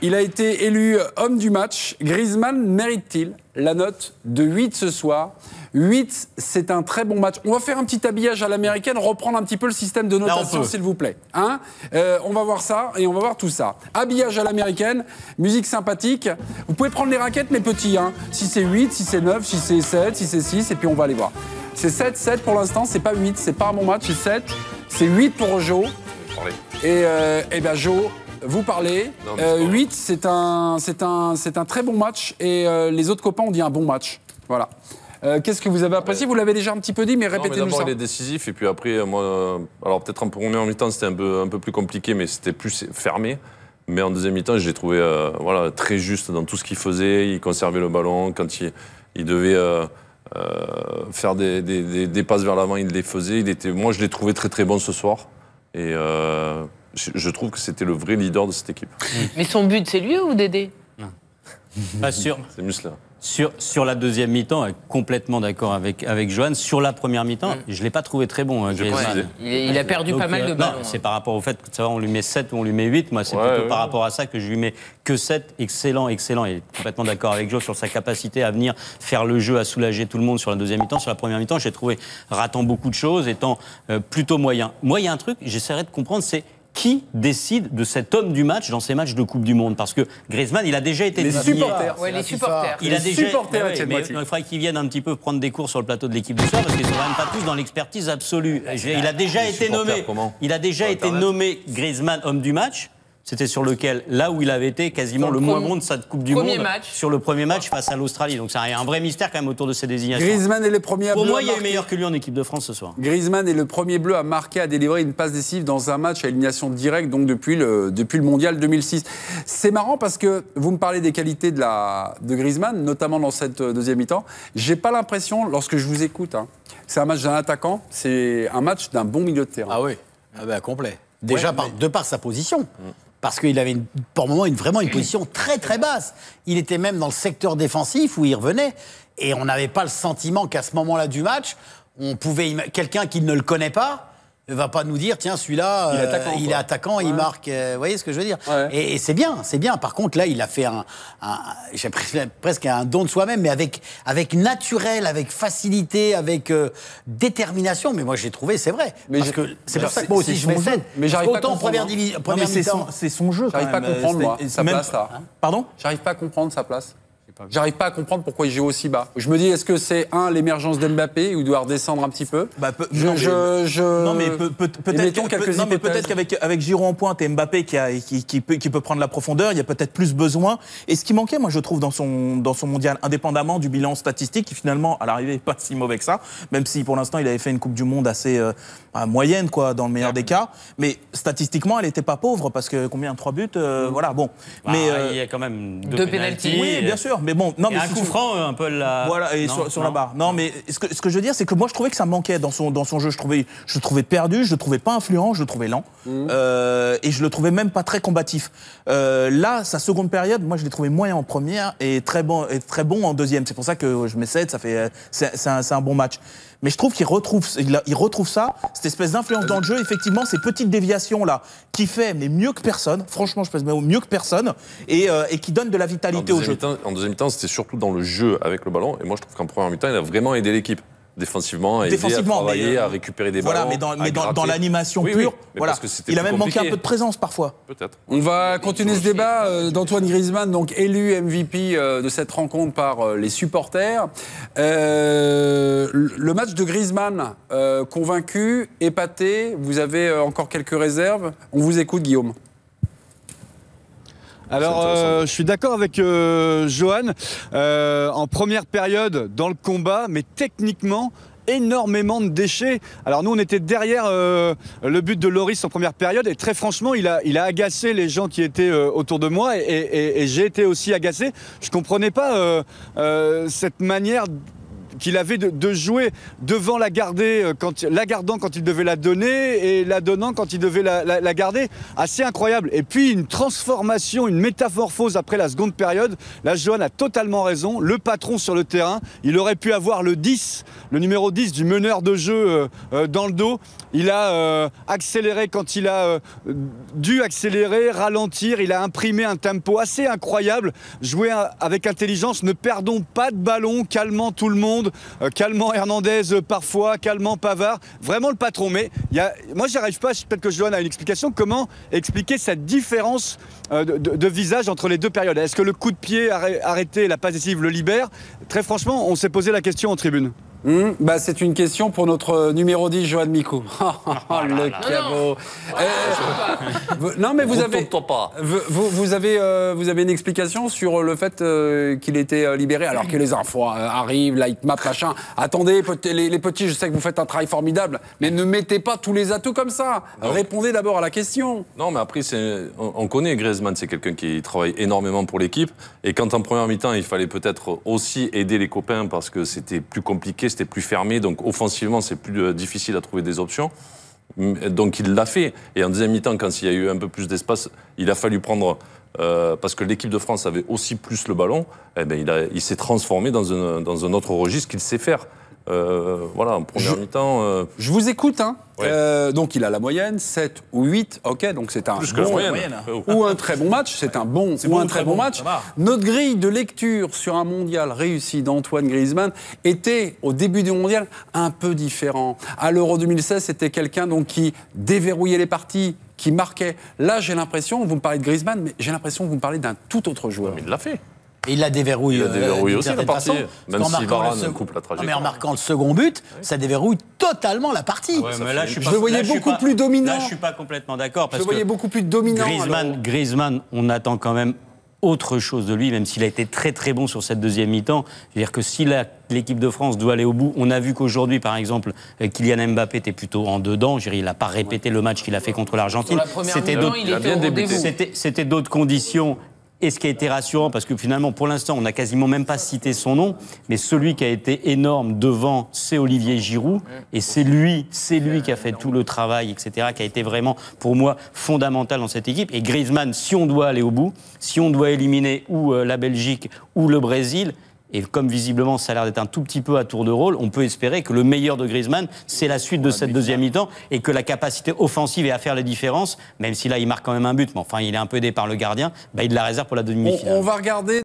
Il a été élu homme du match. Griezmann mérite-t-il la note de 8 ce soir? 8, c'est un très bon match. On va faire un petit habillage à l'américaine, reprendre un petit peu le système de notation, s'il vous plaît. Hein, on va voir ça et on va voir tout ça. Habillage à l'américaine, musique sympathique. Vous pouvez prendre les raquettes, mais petits. Hein. Si c'est 8, si c'est 9, si c'est 7, si c'est 6, et puis on va aller voir. C'est 7 pour l'instant, c'est pas 8, c'est pas un bon match, c'est 7. C'est 8 pour Jo. Et bien Jo, vous parlez. 8, c'est un très bon match et les autres copains ont dit un bon match. Voilà. Qu'est-ce que vous avez apprécié? Vous l'avez déjà un petit peu dit, mais répétez-nous ça. D'abord, il est décisif, et puis après, moi, alors peut-être en première mi-temps, c'était un peu plus compliqué, mais c'était plus fermé. Mais en deuxième mi-temps, je l'ai trouvé très juste dans tout ce qu'il faisait. Il conservait le ballon. Quand il devait faire des passes vers l'avant, il les faisait. Moi, je l'ai trouvé très très bon ce soir. Et je trouve que c'était le vrai leader de cette équipe. Mais son but, c'est lui ou Dédé? Pas sûr. C'est Musla. Sur la deuxième mi-temps, complètement d'accord avec Johan. Sur la première mi-temps, je ne l'ai pas trouvé très bon, Griezmann. Il a perdu pas mal de ballons. C'est par rapport au fait que on lui met 7 ou on lui met 8. Moi, c'est plutôt par rapport à ça que je lui mets que 7. Excellent. Et complètement d'accord avec Joe sur sa capacité à venir faire le jeu, à soulager tout le monde sur la deuxième mi-temps. Sur la première mi-temps, j'ai trouvé ratant beaucoup de choses, étant plutôt moyen. Moi, il y a un truc, j'essaierai de comprendre, c'est qui décide de cet homme du match dans ces matchs de Coupe du Monde? Parce que Griezmann, il a déjà été désigné. Les supporters. Il a déjà. Mais il faudrait qu'il vienne un petit peu prendre des cours sur le plateau de l'équipe du soir parce qu'ils sont quand même pas tous dans l'expertise absolue. Il a déjà été nommé. Il a déjà été nommé Griezmann homme du match. C'était sur lequel, là où il avait été quasiment le moins bon de sa Coupe du Monde, sur le premier match face à l'Australie. Donc il y a un vrai mystère quand même autour de ces désignations. Griezmann est le premier à Pour moi, il y a eu meilleur que lui en équipe de France ce soir. Griezmann est le premier bleu à marquer, à délivrer une passe décisive dans un match à élimination directe, donc depuis le Mondial 2006. C'est marrant parce que vous me parlez des qualités de Griezmann, notamment dans cette deuxième mi-temps. J'ai pas l'impression, lorsque je vous écoute, c'est un match d'un attaquant, c'est un match d'un bon milieu de terrain. Ah oui, complet. Déjà de par sa position. Parce qu'il avait pour le moment vraiment une position très très basse. Il était même dans le secteur défensif où il revenait. Et on n'avait pas le sentiment qu'à ce moment-là du match, on pouvait quelqu'un qui ne le connaît pas ne va pas nous dire tiens celui-là il est attaquant, il marque. Vous voyez ce que je veux dire? Et c'est bien. Par contre là il a fait j'ai presque un don de soi-même, mais avec naturel, avec facilité, avec détermination. Mais moi j'ai trouvé, c'est vrai. Parce que c'est pour ça que moi aussi je mets 7. Mais j'arrive pas à autant comprendre. Première mi-temps. C'est son jeu. J'arrive pas à comprendre moi sa place là. Pardon? J'arrive pas à comprendre sa place. J'arrive pas à comprendre pourquoi il joue aussi bas. Je me dis, est-ce que c'est l'émergence d'Mbappé où il doit redescendre un petit peu? Non, mais peut-être qu'avec Giroud en pointe et Mbappé qui peut prendre la profondeur, il y a peut-être plus besoin. Et ce qui manquait, moi, je trouve, dans son mondial, indépendamment du bilan statistique, qui finalement, à l'arrivée, n'est pas si mauvais que ça, même si pour l'instant, il avait fait une Coupe du Monde assez moyenne, quoi, dans le meilleur des cas. Mais statistiquement, elle n'était pas pauvre parce que combien? 3 buts, voilà, bon. Mais il y a quand même 2 pénaltys. Oui, bien sûr. Mais bon, un coup franc, un peu là. Voilà, et sur la barre. Non, mais ce que je veux dire, c'est que moi, je trouvais que ça manquait dans son jeu. Je le trouvais perdu, je le trouvais pas influent, je le trouvais lent. Et je le trouvais même pas très combatif. Là, sa seconde période, moi, je l'ai trouvé moyen en première et très bon en deuxième. C'est pour ça que je mets 7, c'est un bon match. Mais je trouve qu'il retrouve ça, cette espèce d'influence dans le jeu, effectivement, ces petites déviations-là, qui fait, mais mieux que personne, franchement, je pèse mes mots, mieux que personne, et qui donne de la vitalité au jeu. En deuxième mi-temps, c'était surtout dans le jeu avec le ballon, et moi je trouve qu'en première mi-temps, il a vraiment aidé l'équipe. Défensivement, à travailler, à récupérer des ballons. Voilà, mais dans l'animation pure, voilà. Il a même manqué un peu de présence parfois. Peut-être. On va continuer ce débat d'Antoine Griezmann, donc élu MVP de cette rencontre par les supporters. Le match de Griezmann, convaincu, épaté, vous avez encore quelques réserves. On vous écoute, Guillaume. Alors, je suis d'accord avec Johan. En première période, dans le combat, mais techniquement, énormément de déchets. Alors nous, on était derrière le but de Lloris en première période et très franchement, il a agacé les gens qui étaient autour de moi et j'ai été aussi agacé. Je comprenais pas cette manière qu'il avait de jouer devant la gardant quand il devait la donner et la donnant quand il devait la garder. Assez incroyable. Et puis une transformation, une métamorphose après la seconde période. Là, Johan a totalement raison. Le patron sur le terrain, il aurait pu avoir le 10, le numéro 10 du meneur de jeu dans le dos. Il a accéléré quand il a dû accélérer, ralentir. Il a imprimé un tempo assez incroyable. Jouer avec intelligence. Ne perdons pas de ballon, calmant tout le monde, calmant Hernandez parfois, calmant Pavard. Vraiment le patron. Mais moi, j'y arrive pas. Peut-être que Johan a une explication. Comment expliquer cette différence de visage entre les deux périodes? Est-ce que le coup de pied arrêté, la passe décisive le libère? Très franchement, on s'est posé la question en tribune. C'est une question pour notre numéro 10, Johan Micou. Le caveau. Non, mais vous avez une explication sur le fait qu'il était libéré alors que les infos arrivent, Lightmap, machin. Attendez, les petits, je sais que vous faites un travail formidable, mais ne mettez pas tous les atouts comme ça. Répondez d'abord à la question. Non, mais après, on connaît Griezmann, c'est quelqu'un qui travaille énormément pour l'équipe. Et quand en première mi-temps, il fallait peut-être aussi aider les copains parce que c'était plus compliqué, c'était plus fermé, donc offensivement c'est plus difficile à trouver des options. Donc il l'a fait. Et en deuxième mi-temps, quand il y a eu un peu plus d'espace, il a fallu prendre, parce que l'équipe de France avait aussi plus le ballon, il s'est transformé dans un autre registre qu'il sait faire. Voilà, en première mi-temps... Je vous écoute, hein. Ouais. Donc il a la moyenne, 7 ou 8, ok, donc c'est un plus que bon moyenne. Ou un très bon match, c'est un bon ou un très bon match. Notre grille de lecture sur un mondial réussi d'Antoine Griezmann était, au début du mondial, un peu différent. À l'Euro 2016, c'était quelqu'un donc qui déverrouillait les parties, qui marquait. Là, j'ai l'impression, vous me parlez de Griezmann, mais j'ai l'impression que vous me parlez d'un tout autre joueur. Mais il l'a fait. Et il la déverrouille. Il a déverrouillé aussi la partie, même si Varane coupe la trajectoire. Mais en marquant le second but, ça déverrouille totalement la partie. Ouais, mais là, je le voyais beaucoup plus dominant. Là, je suis pas complètement d'accord. Je le voyais beaucoup plus dominant. Griezmann, on attend quand même autre chose de lui, même s'il a été très très bon sur cette deuxième mi-temps. Je veux dire que si l'équipe de France doit aller au bout, on a vu qu'aujourd'hui, par exemple, Kylian Mbappé était plutôt en dedans. Je veux dire, il n'a pas répété le match qu'il a fait contre l'Argentine. C'était d'autres conditions. Et ce qui a été rassurant, parce que finalement, pour l'instant, on n'a quasiment même pas cité son nom, mais celui qui a été énorme devant, c'est Olivier Giroud, et c'est lui qui a fait tout le travail, etc., qui a été vraiment, pour moi, fondamental dans cette équipe. Et Griezmann, si on doit aller au bout, si on doit éliminer ou la Belgique ou le Brésil, et comme visiblement ça a l'air d'être un tout petit peu à tour de rôle, on peut espérer que le meilleur de Griezmann, c'est la suite de cette deuxième mi-temps et que la capacité offensive est à faire la différence, même si là il marque quand même un but, mais enfin il est un peu aidé par le gardien, il la réserve pour la demi-finale. On va regarder